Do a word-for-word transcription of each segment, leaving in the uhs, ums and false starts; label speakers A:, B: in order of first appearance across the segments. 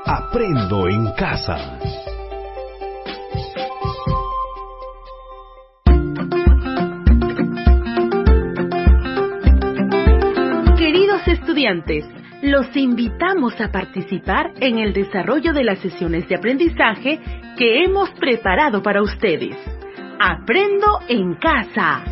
A: Aprendo en casa.
B: Queridos estudiantes, los invitamos a participar en el desarrollo de las sesiones de aprendizaje que hemos preparado para ustedes. Aprendo en casa.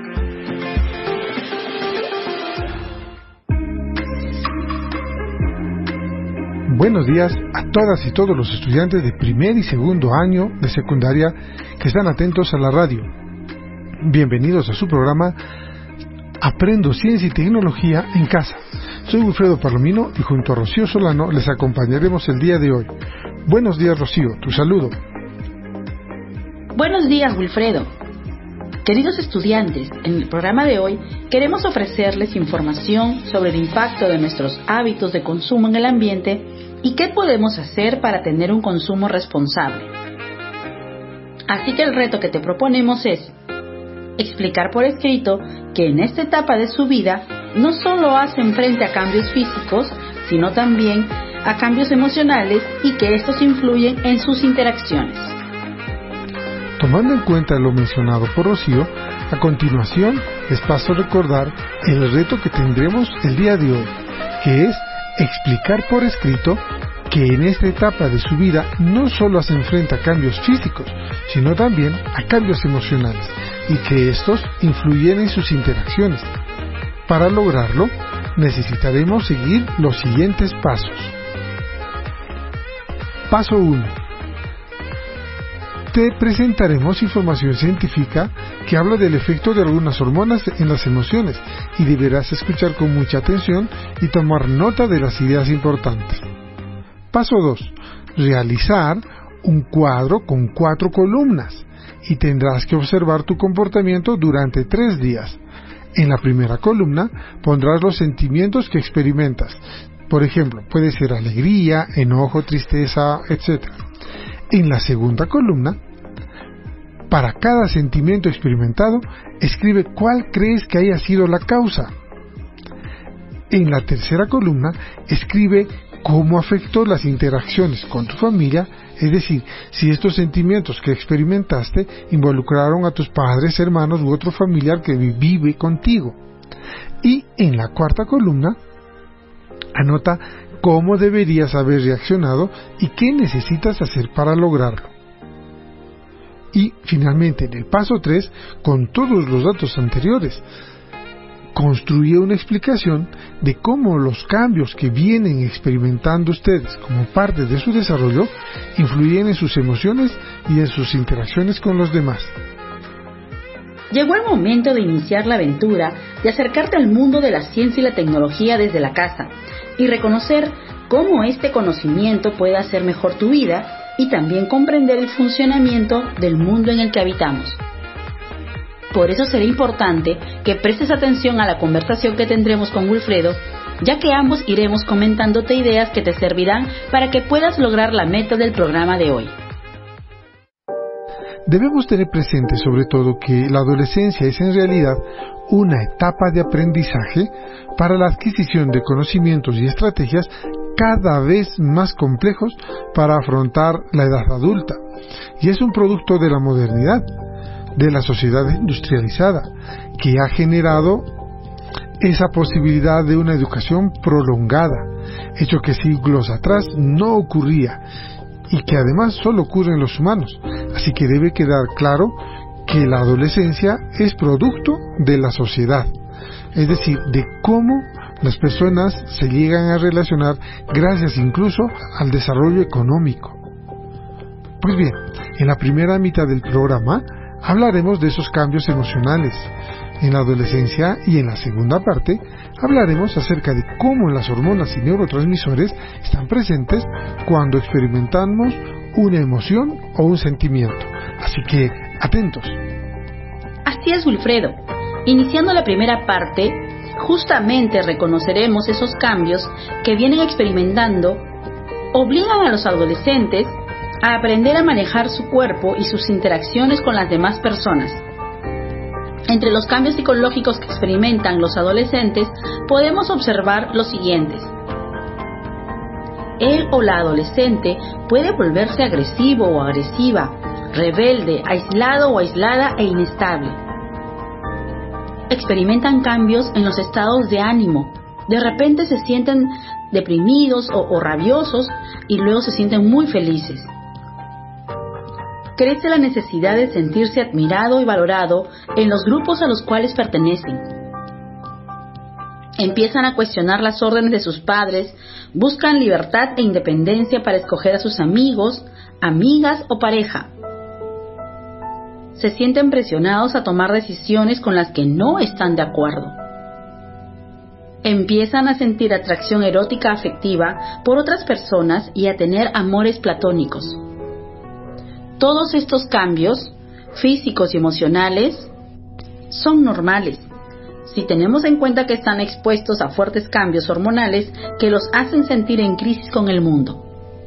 C: Buenos días a todas y todos los estudiantes de primer y segundo año de secundaria que están atentos a la radio. Bienvenidos a su programa Aprendo Ciencia y Tecnología en Casa. Soy Wilfredo Palomino y junto a Rocío Solano les acompañaremos el día de hoy. Buenos días, Rocío, tu saludo.
D: Buenos días, Wilfredo. Queridos estudiantes, en el programa de hoy queremos ofrecerles información sobre el impacto de nuestros hábitos de consumo en el ambiente y qué podemos hacer para tener un consumo responsable. Así que el reto que te proponemos es explicar por escrito que en esta etapa de su vida no solo hacen frente a cambios físicos, sino también a cambios emocionales y que estos influyen en sus interacciones.
C: Tomando en cuenta lo mencionado por Rocío, a continuación les paso a recordar el reto que tendremos el día de hoy, que es explicar por escrito que en esta etapa de su vida no solo se enfrenta a cambios físicos, sino también a cambios emocionales, y que estos influyen en sus interacciones. Para lograrlo, necesitaremos seguir los siguientes pasos. Paso uno. Te presentaremos información científica que habla del efecto de algunas hormonas en las emociones y deberás escuchar con mucha atención y tomar nota de las ideas importantes. Paso dos. Realizar un cuadro con cuatro columnas y tendrás que observar tu comportamiento durante tres días. En la primera columna pondrás los sentimientos que experimentas. Por ejemplo, puede ser alegría, enojo, tristeza, etcétera. En la segunda columna, para cada sentimiento experimentado, escribe cuál crees que haya sido la causa. En la tercera columna, escribe cómo afectó las interacciones con tu familia, es decir, si estos sentimientos que experimentaste involucraron a tus padres, hermanos u otro familiar que vive contigo. Y en la cuarta columna, anota cómo deberías haber reaccionado y qué necesitas hacer para lograrlo. Y finalmente, en el paso tres, con todos los datos anteriores, construye una explicación de cómo los cambios que vienen experimentando ustedes como parte de su desarrollo influyen en sus emociones y en sus interacciones con los demás.
D: Llegó el momento de iniciar la aventura de acercarte al mundo de la ciencia y la tecnología desde la casa y reconocer cómo este conocimiento puede hacer mejor tu vida y también comprender el funcionamiento del mundo en el que habitamos. Por eso será importante que prestes atención a la conversación que tendremos con Wilfredo, ya que ambos iremos comentándote ideas que te servirán para que puedas lograr la meta del programa de hoy.
C: Debemos tener presente sobre todo que la adolescencia es en realidad una etapa de aprendizaje para la adquisición de conocimientos y estrategias cada vez más complejos para afrontar la edad adulta, y es un producto de la modernidad, de la sociedad industrializada, que ha generado esa posibilidad de una educación prolongada, hecho que siglos atrás no ocurría y que además solo ocurre en los humanos. Así que debe quedar claro que la adolescencia es producto de la sociedad, es decir, de cómo las personas se llegan a relacionar gracias incluso al desarrollo económico. Pues bien, en la primera mitad del programa hablaremos de esos cambios emocionales en la adolescencia y en la segunda parte hablaremos acerca de cómo las hormonas y neurotransmisores están presentes cuando experimentamos una emoción o un sentimiento. Así que, atentos.
D: Así es, Wilfredo. Iniciando la primera parte, justamente reconoceremos esos cambios que vienen experimentando, obligan a los adolescentes a aprender a manejar su cuerpo y sus interacciones con las demás personas. Entre los cambios psicológicos que experimentan los adolescentes, podemos observar los siguientes. él o la adolescente puede volverse agresivo o agresiva, rebelde, aislado o aislada e inestable. Experimentan cambios en los estados de ánimo. De repente se sienten deprimidos o, o rabiosos y luego se sienten muy felices. Crece la necesidad de sentirse admirado y valorado en los grupos a los cuales pertenecen. Empiezan a cuestionar las órdenes de sus padres, buscan libertad e independencia para escoger a sus amigos, amigas o pareja. Se sienten presionados a tomar decisiones con las que no están de acuerdo. Empiezan a sentir atracción erótica afectiva por otras personas y a tener amores platónicos. Todos estos cambios, físicos y emocionales, son normales, si tenemos en cuenta que están expuestos a fuertes cambios hormonales que los hacen sentir en crisis con el mundo.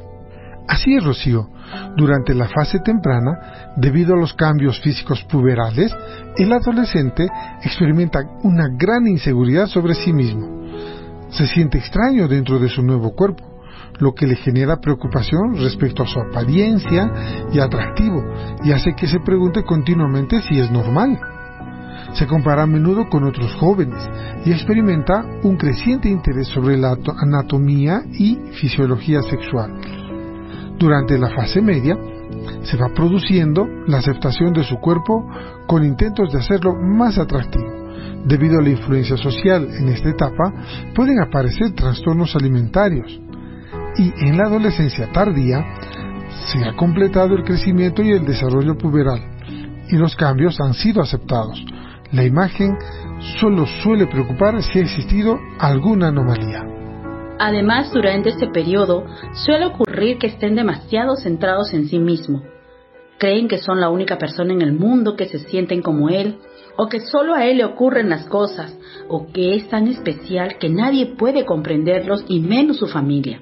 C: Así es, Rocío. Durante la fase temprana, debido a los cambios físicos puberales, el adolescente experimenta una gran inseguridad sobre sí mismo. Se siente extraño dentro de su nuevo cuerpo, lo que le genera preocupación respecto a su apariencia y atractivo, y hace que se pregunte continuamente si es normal. Se compara a menudo con otros jóvenes y experimenta un creciente interés sobre la anatomía y fisiología sexual. Durante la fase media, se va produciendo la aceptación de su cuerpo con intentos de hacerlo más atractivo. Debido a la influencia social en esta etapa, pueden aparecer trastornos alimentarios. Y en la adolescencia tardía, se ha completado el crecimiento y el desarrollo puberal, y los cambios han sido aceptados. La imagen solo suele preocupar si ha existido alguna anomalía.
D: Además, durante este periodo, suele ocurrir que estén demasiado centrados en sí mismos. Creen que son la única persona en el mundo que se sienten como él, o que solo a él le ocurren las cosas, o que es tan especial que nadie puede comprenderlos y menos su familia.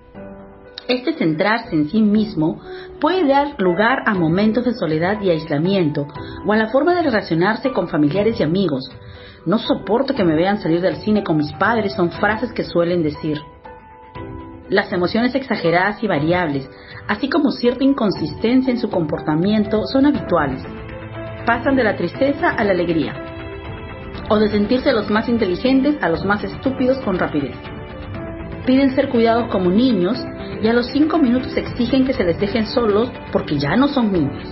D: Este centrarse en sí mismo puede dar lugar a momentos de soledad y aislamiento, o a la forma de relacionarse con familiares y amigos. No soporto que me vean salir del cine con mis padres, son frases que suelen decir. Las emociones exageradas y variables, así como cierta inconsistencia en su comportamiento, son habituales. Pasan de la tristeza a la alegría, o de sentirse los más inteligentes a los más estúpidos con rapidez. Piden ser cuidados como niños y a los cinco minutos exigen que se les dejen solos porque ya no son niños.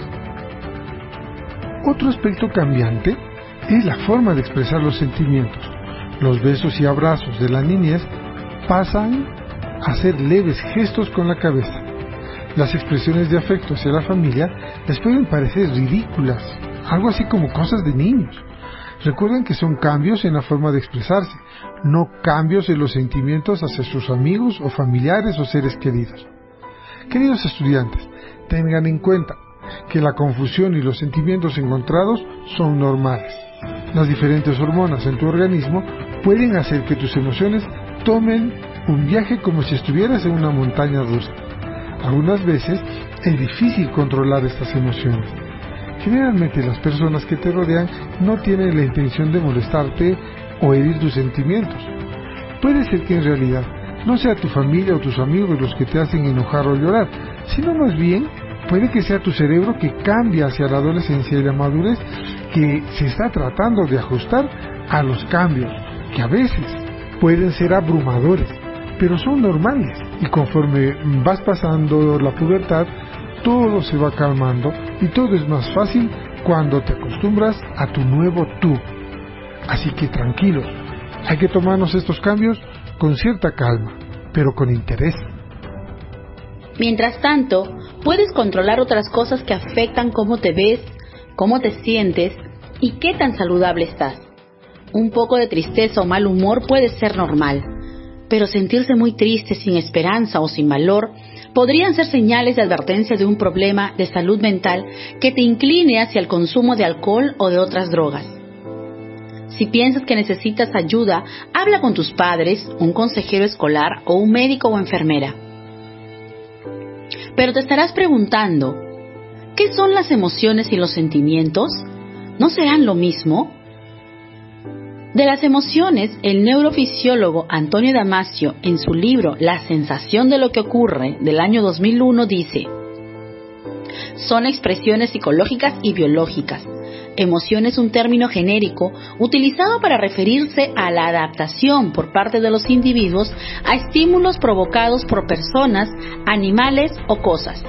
C: Otro aspecto cambiante es la forma de expresar los sentimientos. Los besos y abrazos de la niñez pasan a ser leves gestos con la cabeza. Las expresiones de afecto hacia la familia les pueden parecer ridículas, algo así como cosas de niños. Recuerden que son cambios en la forma de expresarse, no cambios en los sentimientos hacia sus amigos o familiares o seres queridos. Queridos estudiantes, tengan en cuenta que la confusión y los sentimientos encontrados son normales. Las diferentes hormonas en tu organismo pueden hacer que tus emociones tomen un viaje como si estuvieras en una montaña rusa. Algunas veces es difícil controlar estas emociones. Generalmente las personas que te rodean no tienen la intención de molestarte o herir tus sentimientos. Puede ser que en realidad no sea tu familia o tus amigos los que te hacen enojar o llorar, sino más bien puede que sea tu cerebro que cambia hacia la adolescencia y la madurez, que se está tratando de ajustar a los cambios, que a veces pueden ser abrumadores, pero son normales, y conforme vas pasando la pubertad, todo se va calmando y todo es más fácil cuando te acostumbras a tu nuevo tú. Así que tranquilos, hay que tomarnos estos cambios con cierta calma, pero con interés.
D: Mientras tanto, puedes controlar otras cosas que afectan cómo te ves, cómo te sientes y qué tan saludable estás. Un poco de tristeza o mal humor puede ser normal, pero sentirse muy triste, sin esperanza o sin valor podrían ser señales de advertencia de un problema de salud mental que te incline hacia el consumo de alcohol o de otras drogas. Si piensas que necesitas ayuda, habla con tus padres, un consejero escolar o un médico o enfermera. Pero te estarás preguntando, ¿qué son las emociones y los sentimientos? ¿No serán lo mismo? De las emociones, el neurofisiólogo Antonio Damasio, en su libro La sensación de lo que ocurre, del año dos mil uno, dice: son expresiones psicológicas y biológicas. Emoción es un término genérico utilizado para referirse a la adaptación por parte de los individuos a estímulos provocados por personas, animales o cosas.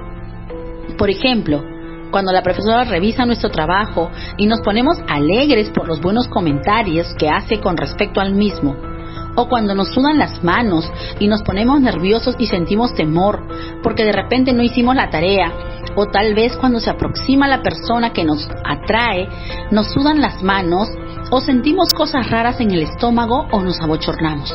D: Por ejemplo, cuando la profesora revisa nuestro trabajo y nos ponemos alegres por los buenos comentarios que hace con respecto al mismo, o cuando nos sudan las manos y nos ponemos nerviosos y sentimos temor porque de repente no hicimos la tarea, o tal vez cuando se aproxima la persona que nos atrae, nos sudan las manos o sentimos cosas raras en el estómago o nos abochornamos.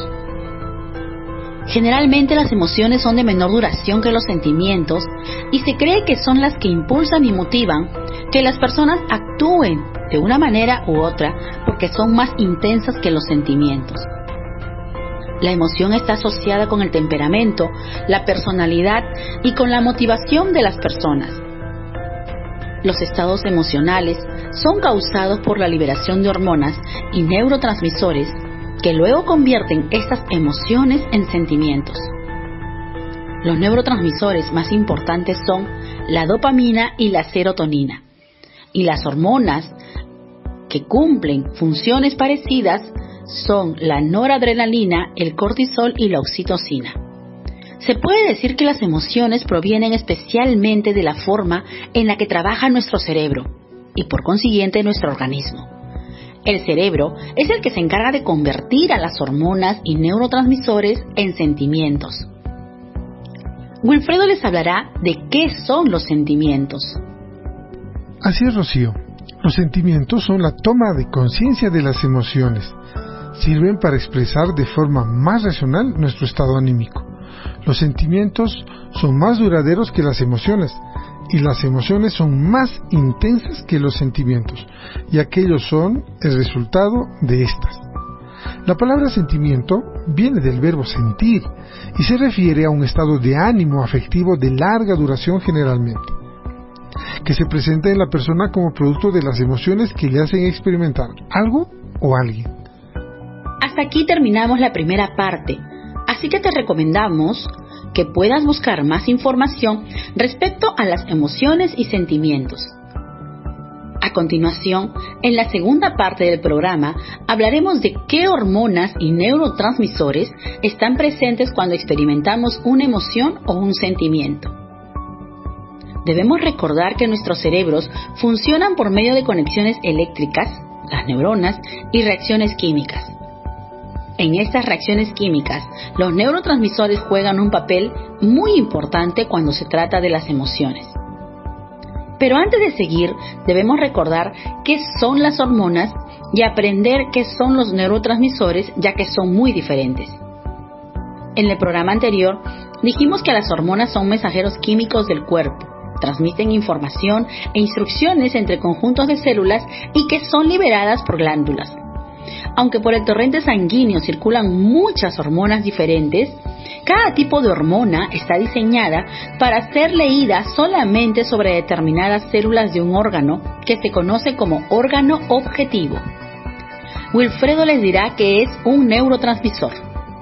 D: Generalmente las emociones son de menor duración que los sentimientos y se cree que son las que impulsan y motivan que las personas actúen de una manera u otra porque son más intensas que los sentimientos. La emoción está asociada con el temperamento, la personalidad y con la motivación de las personas. Los estados emocionales son causados por la liberación de hormonas y neurotransmisores que luego convierten estas emociones en sentimientos. Los neurotransmisores más importantes son la dopamina y la serotonina, y las hormonas que cumplen funciones parecidas son la noradrenalina, el cortisol y la oxitocina. Se puede decir que las emociones provienen especialmente de la forma en la que trabaja nuestro cerebro y por consiguiente nuestro organismo. El cerebro es el que se encarga de convertir a las hormonas y neurotransmisores en sentimientos. Wilfredo les hablará de qué son los sentimientos.
C: Así es, Rocío. Los sentimientos son la toma de conciencia de las emociones. Sirven para expresar de forma más racional nuestro estado anímico. Los sentimientos son más duraderos que las emociones, y las emociones son más intensas que los sentimientos, y aquellos son el resultado de estas. La palabra sentimiento viene del verbo sentir, y se refiere a un estado de ánimo afectivo de larga duración generalmente, que se presenta en la persona como producto de las emociones que le hacen experimentar algo o alguien.
D: Hasta aquí terminamos la primera parte, así que te recomendamos que puedas buscar más información respecto a las emociones y sentimientos. A continuación, en la segunda parte del programa, hablaremos de qué hormonas y neurotransmisores están presentes cuando experimentamos una emoción o un sentimiento. Debemos recordar que nuestros cerebros funcionan por medio de conexiones eléctricas, las neuronas, y reacciones químicas. En estas reacciones químicas, los neurotransmisores juegan un papel muy importante cuando se trata de las emociones. Pero antes de seguir, debemos recordar qué son las hormonas y aprender qué son los neurotransmisores, ya que son muy diferentes. En el programa anterior, dijimos que las hormonas son mensajeros químicos del cuerpo, transmiten información e instrucciones entre conjuntos de células y que son liberadas por glándulas. Aunque por el torrente sanguíneo circulan muchas hormonas diferentes, cada tipo de hormona está diseñada para ser leída solamente sobre determinadas células de un órgano que se conoce como órgano objetivo. Wilfredo les dirá que es un neurotransmisor.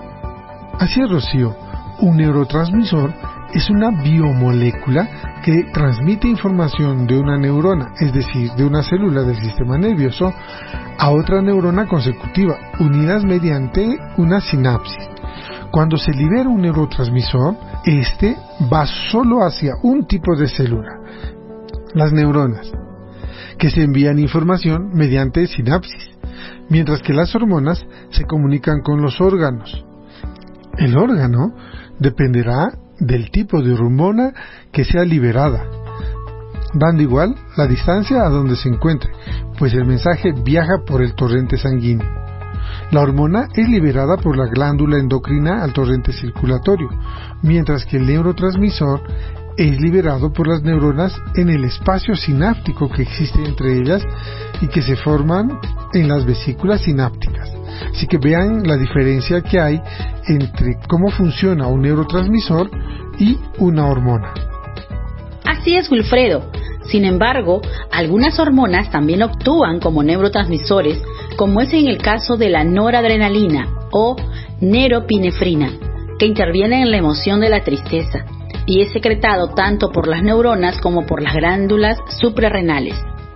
C: Así es, Rocío. Un neurotransmisor es una biomolécula que transmite información de una neurona, es decir, de una célula del sistema nervioso, a otra neurona consecutiva, unidas mediante una sinapsis. Cuando se libera un neurotransmisor, este va solo hacia un tipo de célula, las neuronas, que se envían información mediante sinapsis, mientras que las hormonas se comunican con los órganos. El órgano dependerá del tipo de hormona que sea liberada, dando igual la distancia a donde se encuentre, pues el mensaje viaja por el torrente sanguíneo. La hormona es liberada por la glándula endocrina al torrente circulatorio, mientras que el neurotransmisor es liberado por las neuronas en el espacio sináptico que existe entre ellas y que se forman en las vesículas sinápticas. Así que vean la diferencia que hay entre cómo funciona un neurotransmisor y una hormona.
D: Así es, Wilfredo. Sin embargo, algunas hormonas también actúan como neurotransmisores, como es en el caso de la noradrenalina o neropinefrina, que interviene en la emoción de la tristeza y es secretado tanto por las neuronas como por las glándulas suprarrenales.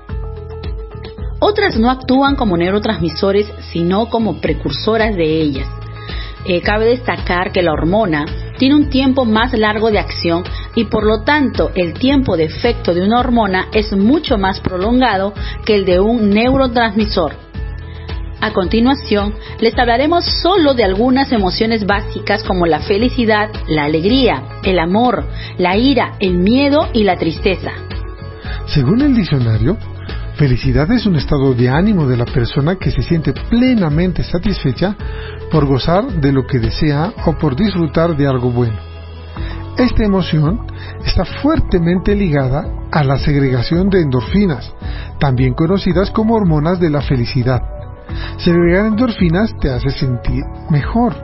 D: Otras no actúan como neurotransmisores, sino como precursoras de ellas. Eh, cabe destacar que la hormona tiene un tiempo más largo de acción y por lo tanto el tiempo de efecto de una hormona es mucho más prolongado que el de un neurotransmisor. A continuación, les hablaremos solo de algunas emociones básicas como la felicidad, la alegría, el amor, la ira, el miedo y la tristeza.
C: Según el diccionario, felicidad es un estado de ánimo de la persona que se siente plenamente satisfecha por gozar de lo que desea o por disfrutar de algo bueno. Esta emoción está fuertemente ligada a la segregación de endorfinas, también conocidas como hormonas de la felicidad. Segregar endorfinas te hace sentir mejor,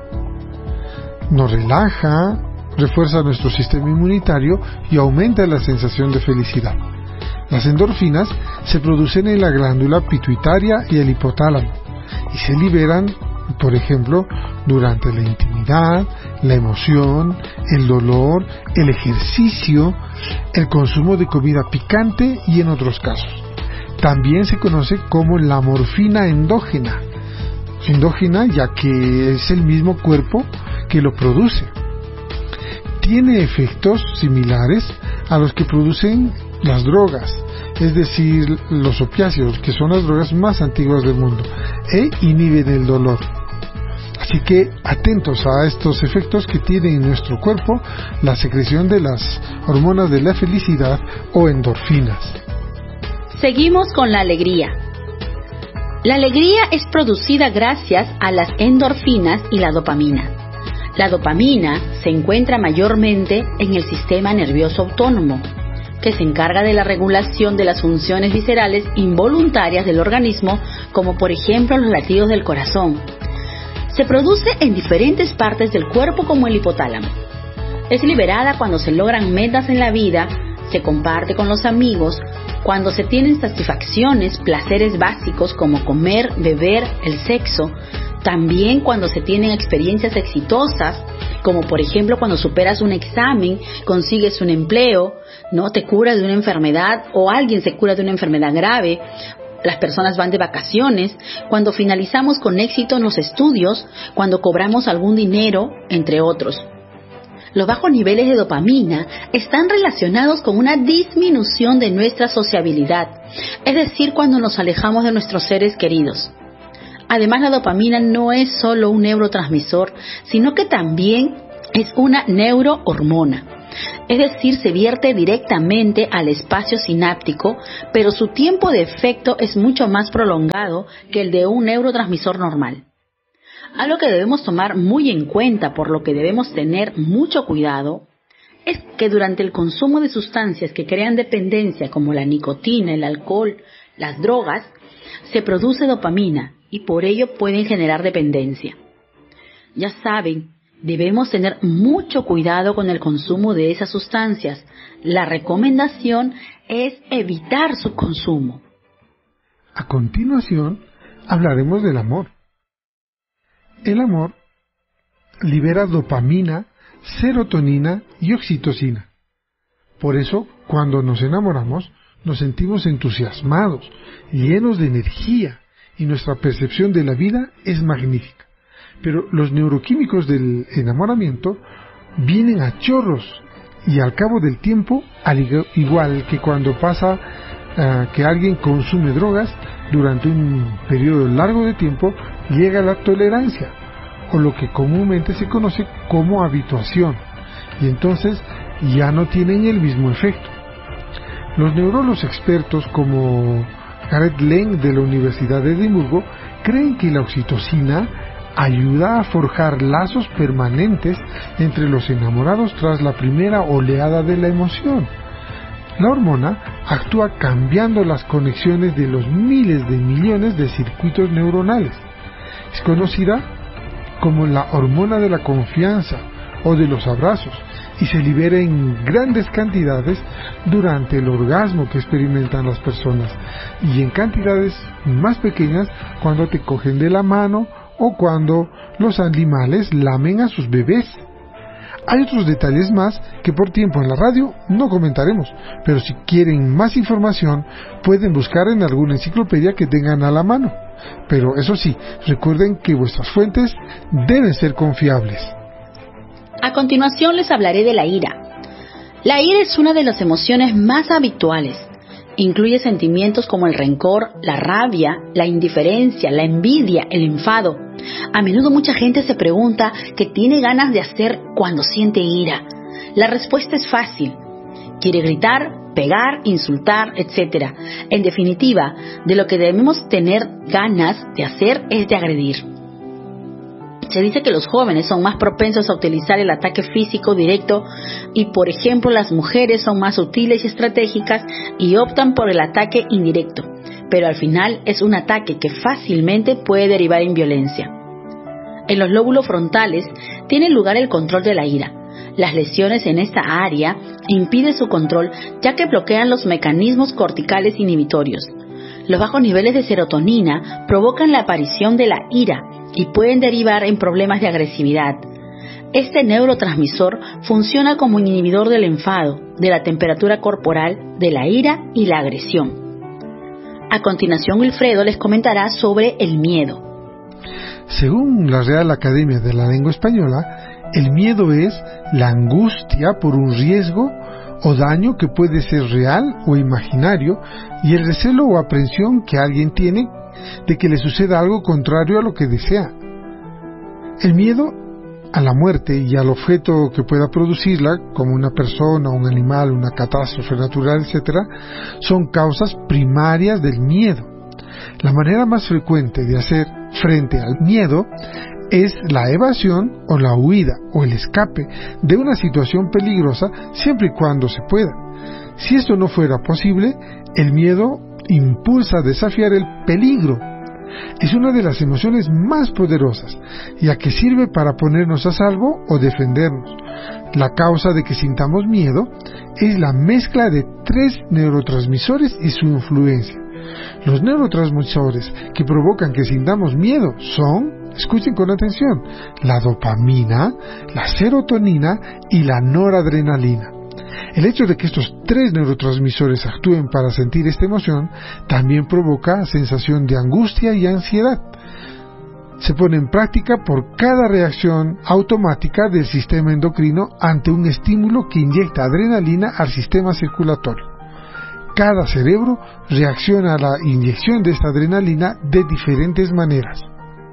C: nos relaja, refuerza nuestro sistema inmunitario y aumenta la sensación de felicidad. Las endorfinas se producen en la glándula pituitaria y el hipotálamo y se liberan, por ejemplo, durante la intimidad, la emoción, el dolor, el ejercicio, el consumo de comida picante y en otros casos. También se conoce como la morfina endógena, endógena ya que es el mismo cuerpo que lo produce. Tiene efectos similares a los que producen las drogas, es decir, los opiáceos, que son las drogas más antiguas del mundo, e inhiben el dolor. Así que atentos a estos efectos que tiene en nuestro cuerpo la secreción de las hormonas de la felicidad o endorfinas.
D: Seguimos con la alegría. La alegría es producida gracias a las endorfinas y la dopamina. La dopamina se encuentra mayormente en el sistema nervioso autónomo, que se encarga de la regulación de las funciones viscerales involuntarias del organismo, como por ejemplo los latidos del corazón. Se produce en diferentes partes del cuerpo como el hipotálamo. Es liberada cuando se logran metas en la vida, se comparte con los amigos, cuando se tienen satisfacciones, placeres básicos como comer, beber, el sexo, también cuando se tienen experiencias exitosas, como por ejemplo cuando superas un examen, consigues un empleo, ¿no? Te curas de una enfermedad o alguien se cura de una enfermedad grave, las personas van de vacaciones, cuando finalizamos con éxito en los estudios, cuando cobramos algún dinero, entre otros. Los bajos niveles de dopamina están relacionados con una disminución de nuestra sociabilidad, es decir, cuando nos alejamos de nuestros seres queridos. Además, la dopamina no es solo un neurotransmisor, sino que también es una neurohormona. Es decir, se vierte directamente al espacio sináptico, pero su tiempo de efecto es mucho más prolongado que el de un neurotransmisor normal. Algo que debemos tomar muy en cuenta, por lo que debemos tener mucho cuidado, es que durante el consumo de sustancias que crean dependencia como la nicotina, el alcohol, las drogas, se produce dopamina y por ello pueden generar dependencia. Ya saben, debemos tener mucho cuidado con el consumo de esas sustancias. La recomendación es evitar su consumo.
C: A continuación, hablaremos del amor. El amor libera dopamina, serotonina y oxitocina. Por eso, cuando nos enamoramos, nos sentimos entusiasmados, llenos de energía, y nuestra percepción de la vida es magnífica. Pero los neuroquímicos del enamoramiento vienen a chorros y al cabo del tiempo, al igual que cuando pasa uh, que alguien consume drogas, durante un periodo largo de tiempo llega la tolerancia, o lo que comúnmente se conoce como habituación, y entonces ya no tienen el mismo efecto. Los neurólogos expertos como Gareth Lang de la Universidad de Edimburgo creen que la oxitocina ayuda a forjar lazos permanentes entre los enamorados tras la primera oleada de la emoción. La hormona actúa cambiando las conexiones de los miles de millones de circuitos neuronales. Es conocida como la hormona de la confianza o de los abrazos, y se libera en grandes cantidades durante el orgasmo que experimentan las personas, y en cantidades más pequeñas cuando te cogen de la mano o cuando los animales lamen a sus bebés. Hay otros detalles más que por tiempo en la radio no comentaremos, pero si quieren más información pueden buscar en alguna enciclopedia que tengan a la mano. Pero eso sí, recuerden que vuestras fuentes deben ser confiables.
D: A continuación les hablaré de la ira. La ira es una de las emociones más habituales. Incluye sentimientos como el rencor, la rabia, la indiferencia, la envidia, el enfado. A menudo mucha gente se pregunta qué tiene ganas de hacer cuando siente ira. La respuesta es fácil. Quiere gritar, pegar, insultar, etcétera. En definitiva, de lo que debemos tener ganas de hacer es de agredir. Se dice que los jóvenes son más propensos a utilizar el ataque físico directo y, por ejemplo, las mujeres son más sutiles y estratégicas y optan por el ataque indirecto, pero al final es un ataque que fácilmente puede derivar en violencia. En los lóbulos frontales tiene lugar el control de la ira. Las lesiones en esta área impiden su control ya que bloquean los mecanismos corticales inhibitorios. Los bajos niveles de serotonina provocan la aparición de la ira y pueden derivar en problemas de agresividad. Este neurotransmisor funciona como inhibidor del enfado, de la temperatura corporal, de la ira y la agresión. A continuación, Wilfredo les comentará sobre el miedo.
C: Según la Real Academia de la Lengua Española, el miedo es la angustia por un riesgo o daño que puede ser real o imaginario y el recelo o aprensión que alguien tiene de que le suceda algo contrario a lo que desea. El miedo a la muerte y al objeto que pueda producirla, como una persona, un animal, una catástrofe natural, etcétera, son causas primarias del miedo. La manera más frecuente de hacer frente al miedo es la evasión o la huida o el escape de una situación peligrosa siempre y cuando se pueda. Si esto no fuera posible, el miedo impulsa a desafiar el peligro. Es una de las emociones más poderosas, ya que sirve para ponernos a salvo o defendernos. La causa de que sintamos miedo es la mezcla de tres neurotransmisores y su influencia. Los neurotransmisores que provocan que sintamos miedo son, escuchen con atención, la dopamina, la serotonina y la noradrenalina. El hecho de que estos tres neurotransmisores actúen para sentir esta emoción también provoca sensación de angustia y ansiedad. Se pone en práctica por cada reacción automática del sistema endocrino ante un estímulo que inyecta adrenalina al sistema circulatorio. Cada cerebro reacciona a la inyección de esta adrenalina de diferentes maneras.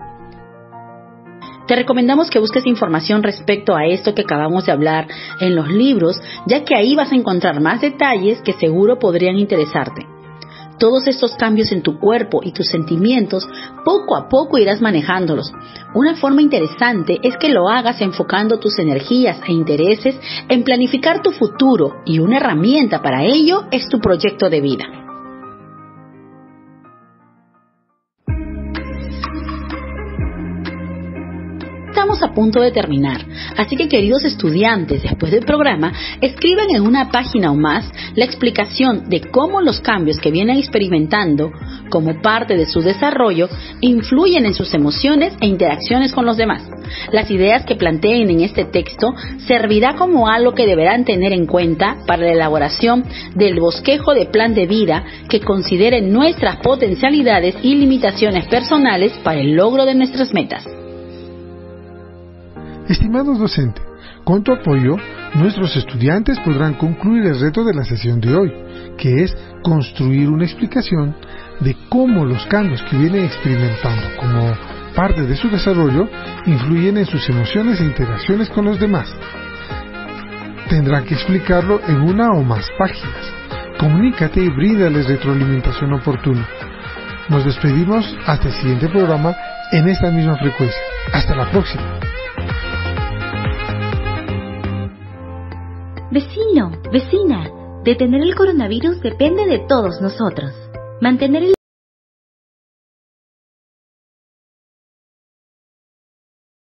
D: Te recomendamos que busques información respecto a esto que acabamos de hablar en los libros, ya que ahí vas a encontrar más detalles que seguro podrían interesarte. Todos estos cambios en tu cuerpo y tus sentimientos, poco a poco irás manejándolos. Una forma interesante es que lo hagas enfocando tus energías e intereses en planificar tu futuro, y una herramienta para ello es tu proyecto de vida. Estamos a punto de terminar, así que queridos estudiantes, después del programa, escriban en una página o más la explicación de cómo los cambios que vienen experimentando como parte de su desarrollo influyen en sus emociones e interacciones con los demás. Las ideas que planteen en este texto servirá como algo que deberán tener en cuenta para la elaboración del bosquejo de plan de vida que considere nuestras potencialidades y limitaciones personales para el logro de nuestras metas.
C: Estimados docentes, con tu apoyo, nuestros estudiantes podrán concluir el reto de la sesión de hoy, que es construir una explicación de cómo los cambios que vienen experimentando como parte de su desarrollo influyen en sus emociones e interacciones con los demás. Tendrán que explicarlo en una o más páginas. Comunícate y bríndales retroalimentación oportuna. Nos despedimos hasta el siguiente programa en esta misma frecuencia. Hasta la próxima.
E: Vecino, vecina, detener el coronavirus depende de todos nosotros. Mantener el